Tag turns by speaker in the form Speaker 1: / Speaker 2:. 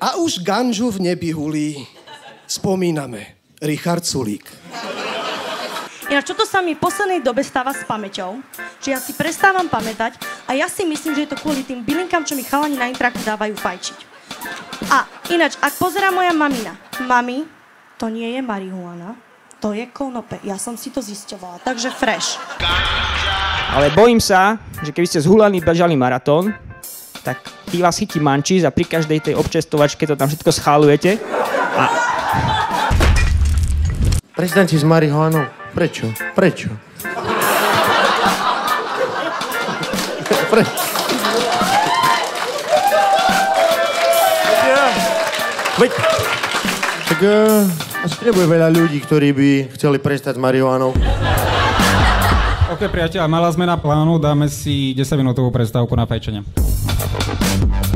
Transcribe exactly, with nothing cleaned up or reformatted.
Speaker 1: A už ganžu v nebi hulí. Spomíname. Richard Sulík.
Speaker 2: Ináč, čo to sa mi v poslednej dobe stáva s pamäťou, že ja si prestávam pamätať a ja si myslím, že je to kvôli tým bylinkám, čo mi chalani na intraku dávajú fajčiť. A ináč, ak pozerá moja mamina, mami, to nie je marihuana, to je konope. Ja som si to zisťovala, takže fresh.
Speaker 3: Ale bojím sa, že keby ste zhulaní bežali maratón, tak tí vás chytí mančís a pri každej tej občestovačke to tam všetko schálujete a...
Speaker 4: Prestaňte s marihuanou. Prečo? Prečo? Prečo? Veď... Tak uh, asi nebude veľa ľudí, ktorí by chceli prestať s marihuanou.
Speaker 5: OK, priateľ, malá zmena plánu, dáme si desaťminútovú prestávku na fajčenie.